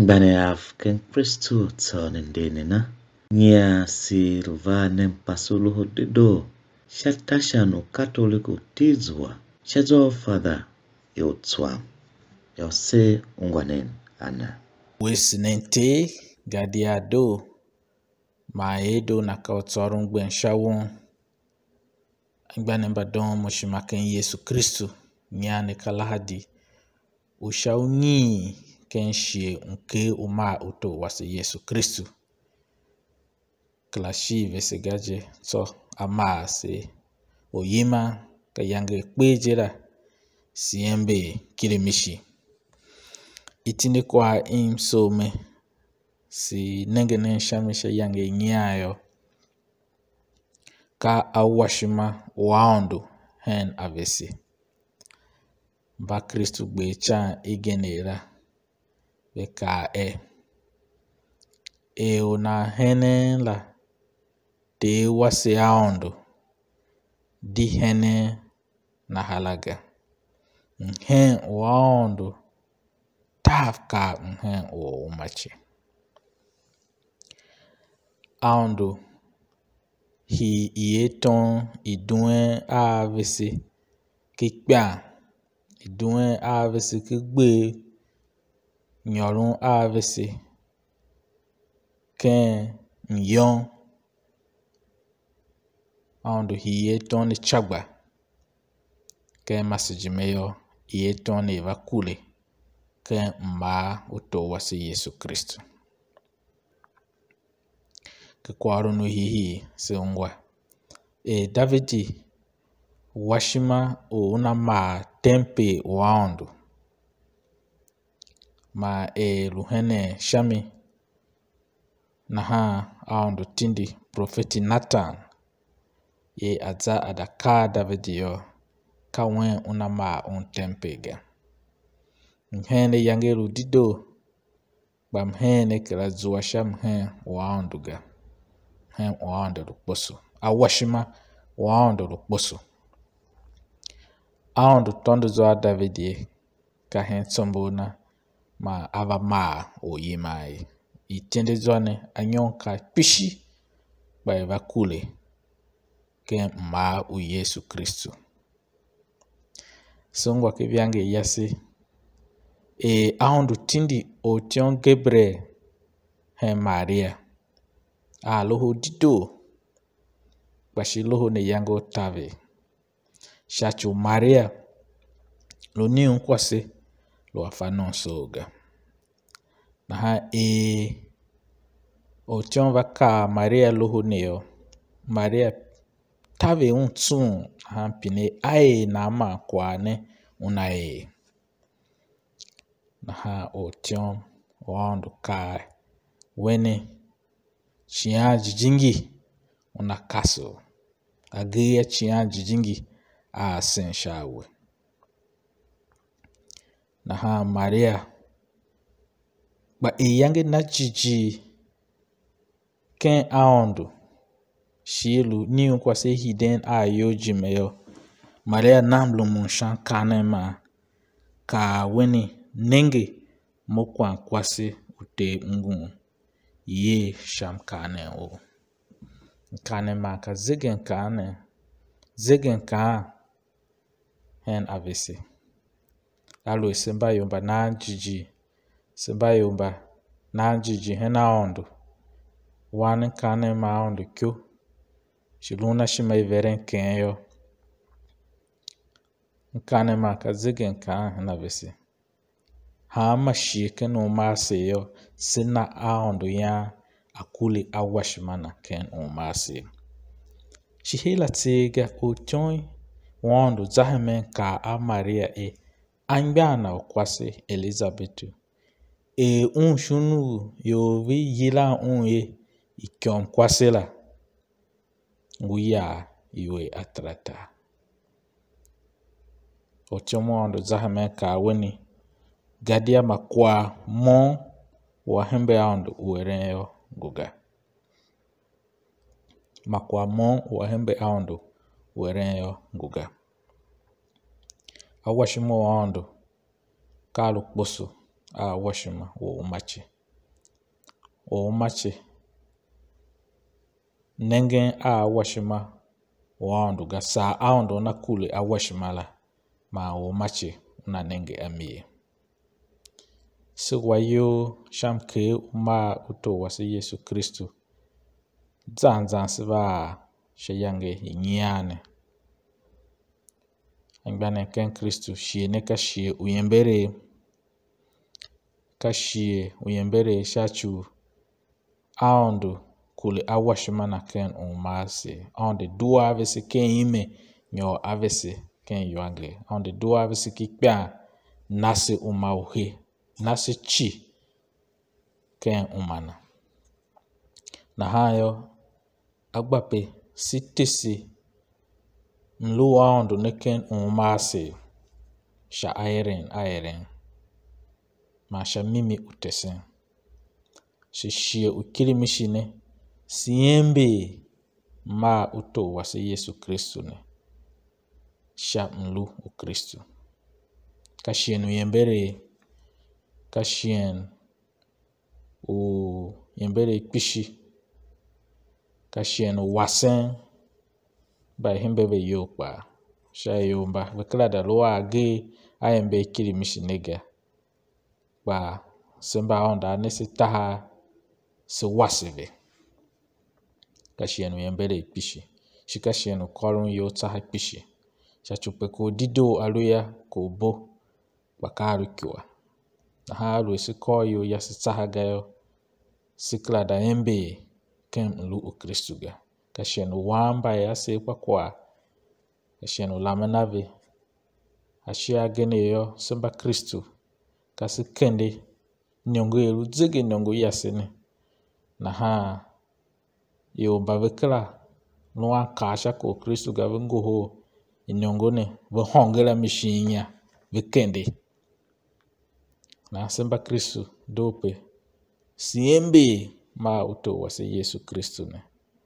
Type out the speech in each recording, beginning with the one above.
Bane af ken Kristu tonindene na. Nya silvanem paso Lohodedoo. Shatashano Catholic tizwa. Shazo Fada Iortsuam. Yose ungwanen ana. Wesinente gadiado maedo na kautorun gben shawon ngbanemba don moshimaken Yesu Kristu nyane Lahadi ushauni ken Shie nke uma uto wase Yesu Kristu klashi vesegaje so ama se Oryiman ka yange kpejera siembe kilimishi itine kwa imsome si nengene shamisha yange nyayo ka awashima waondo hen avesi ba Kristu gbe chan igenera beka ona hene la de wase aondo di hene na halaga hen waondo tafka hen o umachi aondo hi ieton iduen avesi kikpa iduen avesi kigbe nyorun avesi ken nyon aondo hi ieton ni chagba ken masijimeyo ieton ni vakule ken mba uto wase Yesu Kristu kwaro no hihi se ngwa Davidi washima una ma tempe waondo ma luhene shami na ha aondo tindi profeti Nathan ye aza adaka Davidi yo kawen una ma tempe ga mhene yangeru dido ba mhene kira zuwa sham waondo ga waondo lukposo awashima waondo lukposo aondo tondo zo Davidi ka sombona ma ava ma Oryiman itende zone anyonka pishi ba evakule ken ma u Yesu Kristu songwa ke vyange yasi aondo tindi otion Gabriel Maria Lohodedoo bashi loho ne yango tave shachu Maria lo ni unkwase lo afanon soga na ha otion vaka Maria loho neo Maria tave untun hampine na ama kwane una na ha otion waondo ka wene chia jijingi una kaso agia chia jijingi senshawe na ha Maria ba yange na jiji ken aondo shielu ni unkwase hiden yojimeyo Maria namlo munshan kanema ka weni nenge mokwan kwase ute ngun ye sham kane o kane maka zigen ka hen avesi alo semba yomba na jiji hen aondo wan kane ma aondo kyo shiluna shima iveren kenyo kane maka zigen ka hen avesi hama Shie ken umaseyo sina aondo ya akuli awashimana ken umase shihela tega otion waondo zahame ka Maria angbana okwase Elizabetu unshunu yovi yila ikyom kwasela nguya iwe atrata otion waondo zahame ka weni gadia makwa mo wa hembe aondo uereyo guga makwa mo wa hembe aondo uereyo guga awashimo aondo kalu kposo awashima wo umachi o machi nengen a washima waundu ga sa aundo na kule a washimala ma o machi una nenge amie sigwayo shamke uma uto wasi Yesu Kristu zan siba shayange nyiane angbane ken Kristu shie ne ka shie uyembere shachu aundo kule awashimana ken umase onde dua avese ken ime nyo avese ken yuangle onde dua avese kikpia nase umauhe nase chi ken umana na hayo agbape sitesi mlu aundo ne ken umase sha airen ma sha mimi utesen shie ukilimishine siembe ma uto wase Yesu Kristu ne sha mlu u Kristu kashien uyembere kashien u yembere pishi kashien wasen ba himbebe yokpa sha yomba bekla da lo age ayembe kilimishine ba semba onda nesi taha se waseve kashien uyembere pishi shikashien kolun yo taha pishi shachupe ko dido aluya ko bo bakaru kiwa na halu siko yo yasitaha gayo sikla da embe ken mlu u Kristu ga kashien wamba ya se kwa kashien lamanave ashia gene yo semba Kristu kasi kende nyongo elu zege nyongo yasene na ha yo bavekla noa kasha ko Kristu ga vengoho nyongo ne ve hongela mishinya vekende na semba Kristu dope siembe ma uto wase Yesu Kristu ne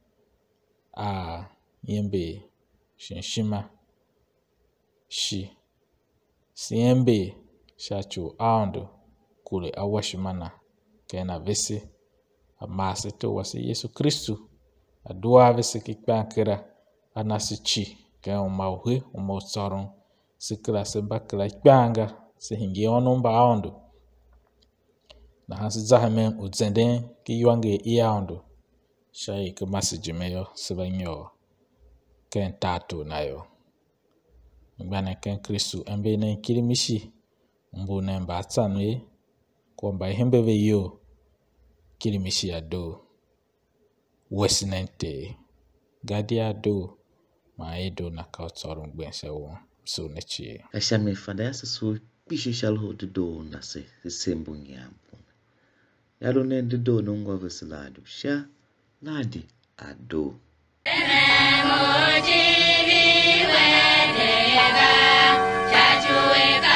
yembe shinshima shi siembe shachu aundo kule awashimana kena vese amase to wase Yesu Kristu adua vese kikpankira anasi chi ken umauhe umotsorun sikla semba kla kpanga se hingi onumba aundo na hasi zahamen uzenden ki yuange iaundo shai ke masijimeyo sebanyo ken tatu nayo mbane ken Kristu embe ne kilimishi mbu ne mbatsanwe ko mba himbebe yo kilimishi ado wesinente gadia do ma edo na kautsorun gbense wo so nechi Ashame Fada yasa so pishi shall Lohodedoo nase sembu nyampu yalo ne dido nungwa vesiladu sha Lahadi ado Moji we de ba, chachu